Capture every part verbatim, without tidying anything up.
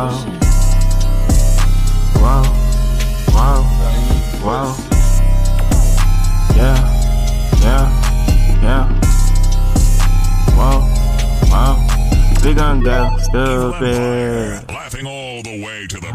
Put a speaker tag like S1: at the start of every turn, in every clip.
S1: Whoa. Whoa. Whoa. Whoa. Yeah. Yeah. Yeah. Whoa. Whoa. We gon' go stupid.
S2: Laughing all the way to the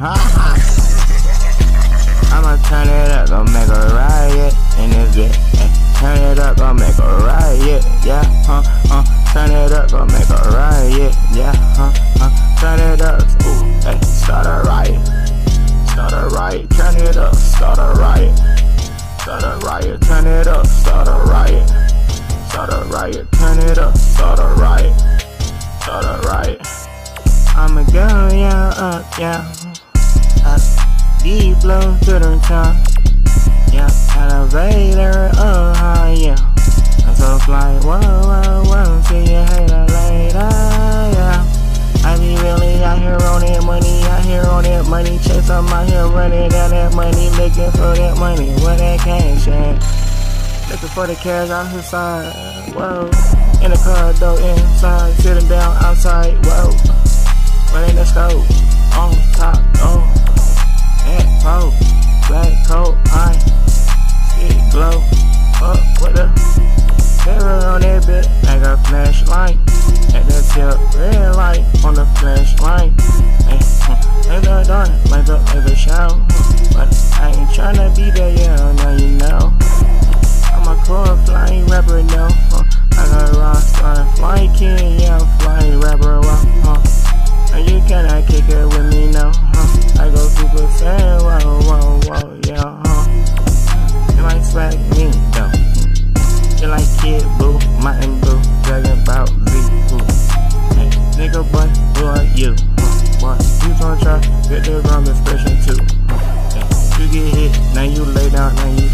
S1: I'ma turn it up, gon' make a riot in this bit. Ay, turn it up, gon' make a riot. Yeah, huh, huh. Turn it up, gon' make a riot. Yeah, huh, huh. Turn it up, ooh, hey, start a riot. Start a riot, turn it up, start a riot. Start a riot, turn it up, start a riot. Start a riot, turn it up, start a riot. Start a riot. I'ma go, yeah, up, yeah. Up, deep low to the top. Yeah, elevator, oh, high, yeah. I'm so fly, whoa, whoa, whoa. See you hater later, yeah. I be really out here on that money, out here on that money. Chase, I'm out here running down that money, looking for that money. Where that cash at? Looking for the cash out his side, whoa. In the car, though, inside, sitting down outside, whoa. Running the stove, on top, oh. That pole, black coat, high, stick glow, up with the mirror on that bit, like a flashlight. At the tip, red light on the flashlight. Hey, like the dark, like the, like the shadow. But I ain't tryna be there, yeah, now you know. I'm a cool flying rapper now. Huh. I got a rock star, flying king, yeah, flying rapper, wow, huh. And you cannot kick it with me now, huh. I go super saiyan, whoa, whoa, whoa, yeah, huh. You like swag me, though. You like Kid Boo, Mountain Boo, Dragon Ball Z, boo. Hey, nigga boy, who are you? Huh. Boy, you gon' try, get the wrong expression too. Huh. Hey, you get hit, now you lay down, now you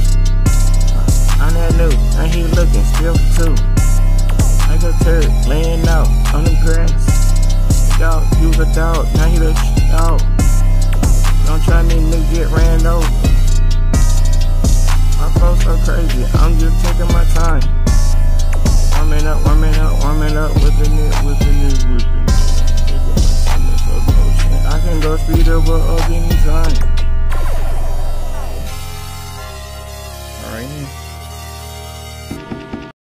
S1: on that new, and he looking still too. Like a turd, laying out on the grass. Dog, you was a dog, now he look dog. Don't try me, nigga, get ran over. My flow so crazy, I'm just taking my time. Warming up, warming up, warming up, whipping it, whipping it, whipping it. I can go speed up, but up anytime.